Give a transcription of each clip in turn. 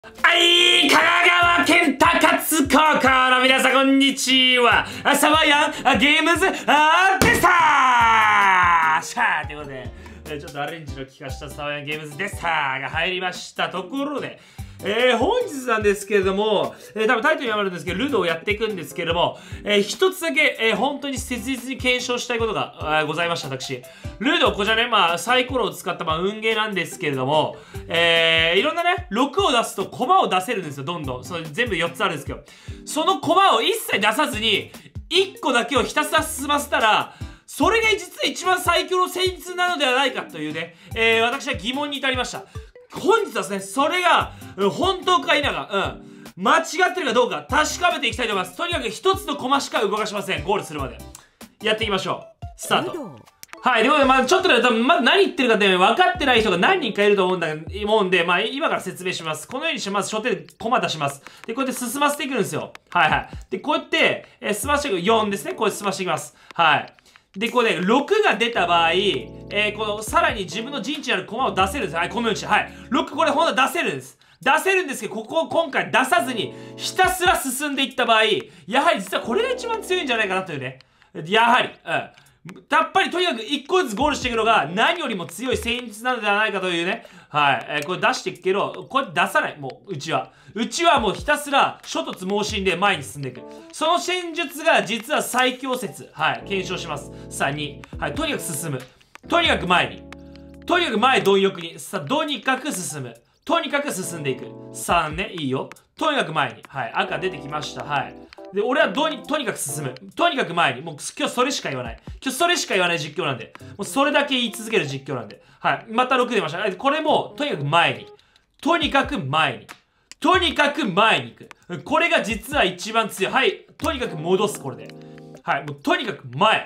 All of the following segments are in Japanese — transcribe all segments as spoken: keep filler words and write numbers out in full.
はい、香川県高津高校の皆さんこんにちは。サワヤンゲームズあーでしたーしゃーということで、ちょっとアレンジの効かしたサワヤンゲームズでしたーが入りましたところで、えー、本日なんですけれども、えー、多分タイトルにあるんですけど、ルドをやっていくんですけれども、えー、一つだけ、えー、本当に切実に検証したいことがございました、私。ルド、こちらね、まあ、サイコロを使った、まあ、運ゲーなんですけれども、えー、いろんなね、ろくを出すとコマを出せるんですよ、どんどん。それ全部よっつあるんですけど、そのコマを一切出さずに、いっこだけをひたすら進ませたら、それが実は一番最強の戦術なのではないかというね、えー、私は疑問に至りました。本日はですね、それが、うん、本当か否か、うん、間違ってるかどうか確かめていきたいと思います。とにかく一つのコマしか動かしません。ゴールするまで。やっていきましょう。スタート。はい。ということで、まあちょっとね、多分まだ何言ってるかって分かってない人が何人かいると思うんだ、思うんで、まあ今から説明します。このようにして、まず初手でコマ出します。で、こうやって進ませていくんですよ。はいはい。で、こうやって、えー、進ませていく。よんですね。こうやって進ませていきます。はい。で、これね、ろくが出た場合、えー、この、さらに自分の陣地にある駒を出せるんです。はい、このようにして。はい。ろく、これほんと出せるんです。出せるんですけど、ここを今回出さずに、ひたすら進んでいった場合、やはり実はこれが一番強いんじゃないかなというね。やはり、うん。やっぱりとにかくいっこずつゴールしていくのが何よりも強い戦術なのではないかというね。はい。えー、これ出していくけど、こうやって出さない。もう、うちは。うちはもうひたすら諸突猛進で前に進んでいく。その戦術が実は最強説。はい。検証します。さあ、に。はい。とにかく進む。とにかく前に。とにかく前貪欲に。さあ、とにかく進む。とにかく進んでいく。さんね。いいよ。とにかく前に。はい。赤出てきました。はい。で、俺はどうに、とにかく進む。とにかく前に。もう今日それしか言わない。今日それしか言わない実況なんで。もうそれだけ言い続ける実況なんで。はい。またろく出ました。これも、とにかく前に。とにかく前に。とにかく前に行く。これが実は一番強い。はい。とにかく戻す、これで。はい。もうとにかく前。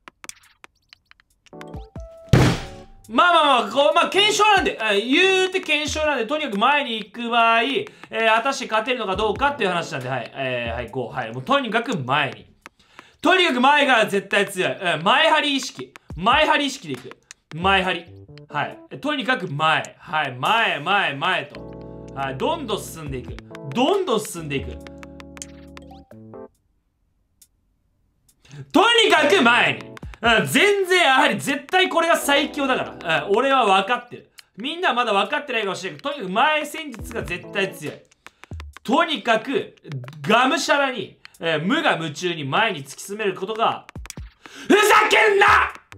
まあまあまあ、こう、まあ検証なんで、言うて検証なんで、とにかく前に行く場合、えー、果たして勝てるのかどうかっていう話なんで、はい。えー、はい、ご。はい。もうとにかく前に。とにかく前が絶対強い。うん、前張り意識。前張り意識でいく。前張り。はい。とにかく前。はい。前、前、前と。はい。どんどん進んでいく。どんどん進んでいく。とにかく前に。うん、全然やはり絶対これが最強だから。うん、俺は分かってる。みんなはまだ分かってないかもしれないけど、とにかく前戦術が絶対強い。とにかく、がむしゃらに、えー、無我夢中に前に突き進めることが、ふざけんな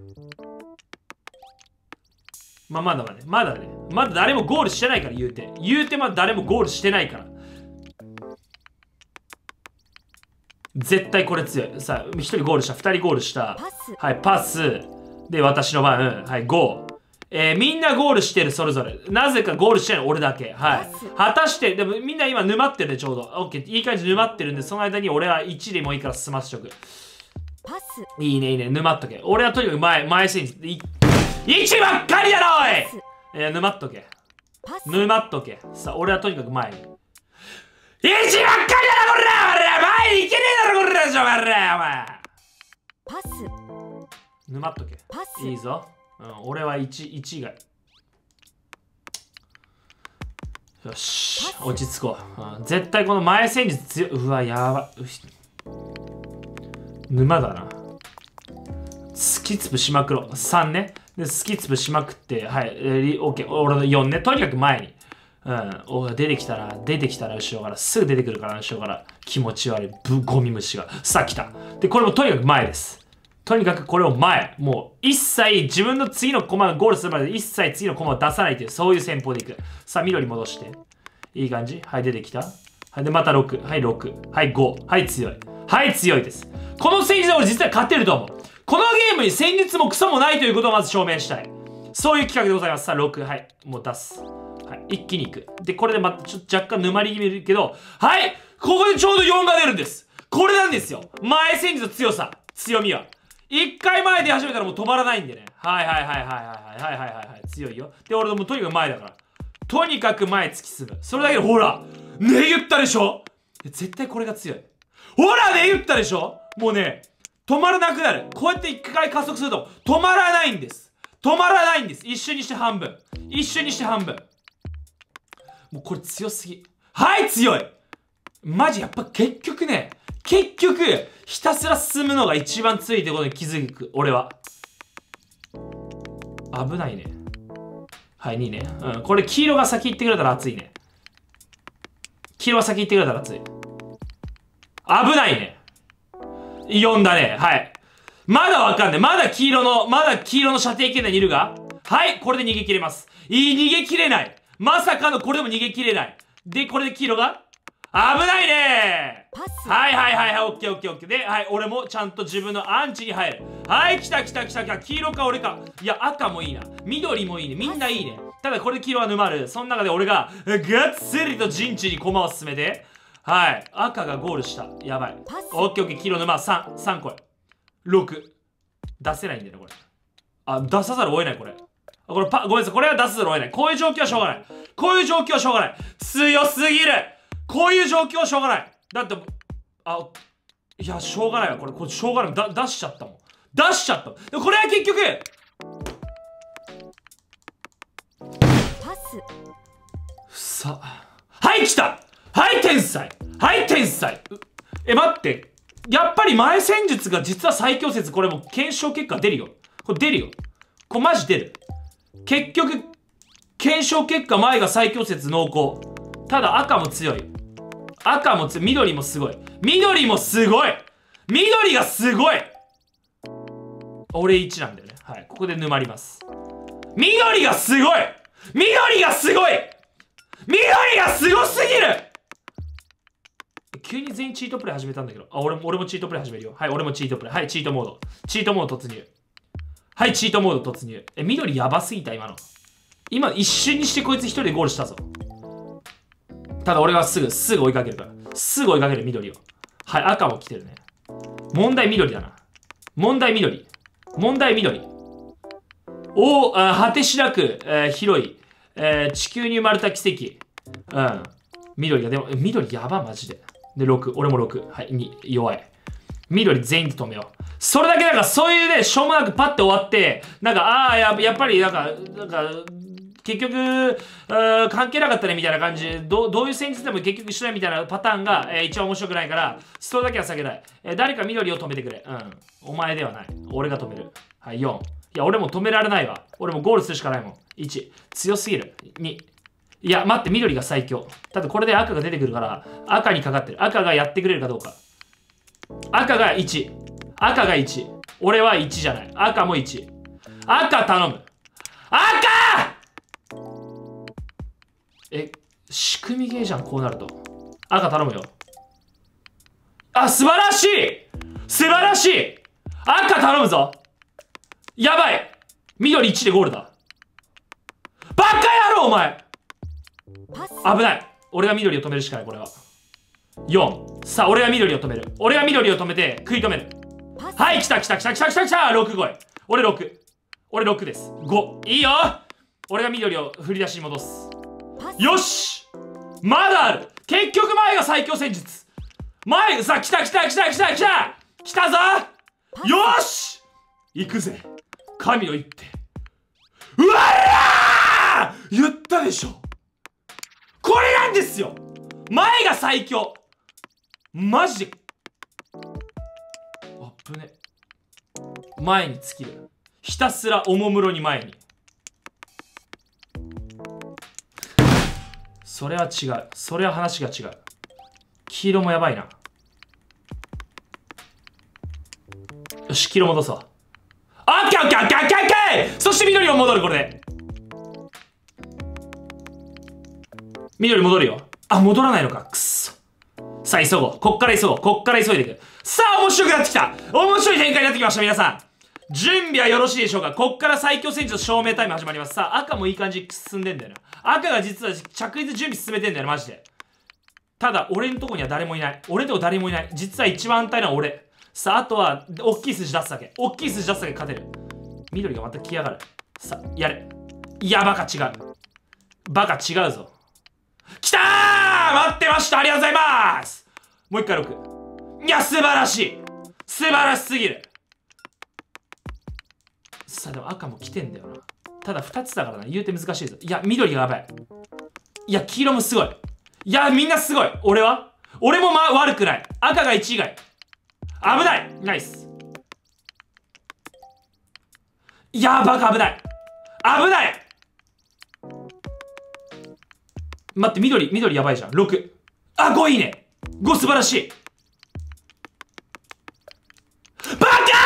まあ、まだまだね。まだね。まだ誰もゴールしてないから言うて。言うてまだ誰もゴールしてないから。絶対これ強い。さあ、ひとりゴールした。ふたりゴールした。はい、パス。で、私の番。はい、ご。えー、みんなゴールしてる、それぞれ。なぜかゴールしてない、俺だけ。はい。果たして、でもみんな今沼ってるね、ちょうど。オッケー。いい感じで沼ってるんで、その間に俺はいちでもいいから進ませておく。いいね、いいね。沼っとけ。俺はとにかく前、前戦術。いちばっかりだろ、おいえー、沼っとけ。沼っとけ。さあ、俺はとにかく前に。いちばっかりだろ、こら前に行けねえだろ、こらじゃ、お前お前パス沼っとけ。いいぞ。うん、俺は1、1以外。よし、落ち着こう。うん、絶対この前戦術強い。うわ、やばい。沼だな。スキツプしまくろう。さんね。で、スキツプしまくって、はい、えー、オッケー。俺のよんね。とにかく前に。うん。お出てきたら、出てきたら後ろから、すぐ出てくるから、後ろから。気持ち悪い。ぶゴミ虫が。さあ来た。で、これもとにかく前です。とにかくこれを前。もう、一切自分の次のコマがゴールするまで一切次のコマを出さないという、そういう戦法でいく。さあ、緑戻して。いい感じ。はい、出てきた。はい、で、またろく。はい、ろく。はい、ご。はい、強い。はい、強いです。この戦術で俺実は勝てると思う。このゲームに戦術もクソもないということをまず証明したい。そういう企画でございます。さあ、ろく。はい、もう出す。はい、一気にいく。で、これでまたちょっと若干沼り気味るけど、はい、ここでちょうどよんが出るんです。これなんですよ。前戦術の強さ。強みは。一回前出始めたらもう止まらないんでね。はいはいはいはいはいはいはいはいはいはい。強いよ。で、俺もうとにかく前だから。とにかく前突き進む。それだけでほら、ね言ったでしょ絶対これが強い。ほらね言ったでしょもうね、止まらなくなる。こうやって一回加速すると止まらないんです。止まらないんです。一瞬にして半分。一瞬にして半分。もうこれ強すぎ。 はい強い。マジやっぱ結局ね、結局ひたすら進むのが一番強いってことに気づく俺は。危ないね。はい、にいね。うん、これ黄色が先行ってくれたら熱いね。黄色が先行ってくれたら熱い。危ないね。よんだね。はい。まだわかんない。まだ黄色の、まだ黄色の射程圏内にいるが、はい、これで逃げ切れます。いい、逃げ切れない。まさかのこれでも逃げ切れない。で、これで黄色が危ないねー。はいはいはいはい、オッケーオッケーオッケー。で、はい、俺もちゃんと自分のアンチに入る。はい、来た来た来た来た。黄色か俺か。いや、赤もいいな。緑もいいね。みんないいね。ただこれで黄色は沼る。その中で俺が、がっつりと陣地に駒を進めて、はい、赤がゴールした。やばい。オッケーオッケー、黄色沼さん、さんこれ。ろく。出せないんだよね、これ。あ、出さざるを得ない、これ。これパ、ごめんなさい。これは出さざるを得ない。こういう状況はしょうがない。こういう状況はしょうがない。強すぎる。こういう状況はしょうがない。だって、あ、いや、しょうがないわ。これ、これしょうがない。だ、出しちゃったもん。出しちゃった。でもこれは結局、 パス。 さあ。はい、来た。はい、天才。はい、天才。え、待って。やっぱり前戦術が実は最強説、これも検証結果出るよ。これ出るよ。これマジ出る。結局、検証結果前が最強説濃厚。ただ赤も強い。赤も強い。緑もすごい。緑もすごい。緑がすごい。俺いちなんだよね。はい。ここで沼ります。緑がすごい。緑がすごい。緑がすごすぎる。急に全員チートプレイ始めたんだけど。あ、俺も、俺もチートプレイ始めるよ。はい、俺もチートプレイ。はい、チートモード。チートモード突入。はい、チートモード突入。え、緑やばすぎた、今の。今、一瞬にしてこいつ一人でゴールしたぞ。ただ俺はすぐ、すぐ追いかけるから。すぐ追いかける、緑を。はい、赤も来てるね。問題緑だな。問題緑。問題緑。おー、あ、果てしなく、えー、広い、えー、地球に生まれた奇跡。うん。緑が、でも、緑やば、マジで。で、ろく。俺もろく。はい、に。弱い。緑全員で止めよう。それだけなんか、そういうね、しょうもなくパッて終わって、なんか、ああ、や、やっぱり、なんか、なんか、結局、関係なかったねみたいな感じで、ど, どういう戦術でも結局一緒だみたいなパターンが、えー、一番面白くないから、それだけは避けたい。えー、誰か緑を止めてくれ。うん。お前ではない。俺が止める。はい、よん。いや、俺も止められないわ。俺もゴールするしかないもん。いち。強すぎる。に。いや、待って、緑が最強。ただこれで赤が出てくるから、赤にかかってる。赤がやってくれるかどうか。赤がいち。赤がいち。俺はいちじゃない。赤もいち。赤頼む。赤え、仕組みゲーじゃん、こうなると。赤頼むよ。あ、素晴らしい素晴らしい赤頼むぞ。やばい緑いちでゴールだ。バカ野郎お前危ない。俺が緑を止めるしかない、これは。よん。さあ、俺が緑を止める。俺が緑を止めて、食い止める。はい、来た来た来た来た来た来た !ろく 超え。俺ろく。俺ろくです。ご。いいよ俺が緑を振り出しに戻す。よしまだある。結局前が最強戦術。前、さあ、来た来た来た来た来た来たぞよし行くぜ神の一手。うわー言ったでしょ。これなんですよ。前が最強。マジであぶね。前に尽きる。ひたすらおもむろに前に。それは違う。それは話が違う。黄色もやばいな。よし、黄色戻そう。オッケーオッケーオッケーオッケーオッケー。そして緑を戻る、これで。緑戻るよ。あ、戻らないのか。くっそ。さあ、急ごう。こっから急ごう。こっから急いでいく。さあ、面白くなってきた。面白い展開になってきました、皆さん。準備はよろしいでしょうか。こっから最強戦術証明タイム始まります。さあ、赤もいい感じに進んでんだよな。赤が実は着実準備進めてんだよな、マジで。ただ、俺んとこには誰もいない。俺んとこ誰もいない。実は一番安泰なのは俺。さあ、あとは、大きい筋出すだけ。大きい筋出すだけ勝てる。緑がまた来やがる。さあ、やれ。いや、バカ違う。バカ違うぞ。きたー待ってましたありがとうございますもう一回ろく。いや、素晴らしい素晴らしすぎる。さあ、でも赤も来てんだよな。ただふたつだからな。言うて難しいぞ。いや、緑がやばい。いや、黄色もすごい。 いや、みんなすごい。俺は俺もま、悪くない。赤がいち以外。危ない。ナイス。いやー、バカ危ない。危ない。待って、緑、緑やばいじゃん。ろく。あ、ごいいね。ご素晴らしい。バカ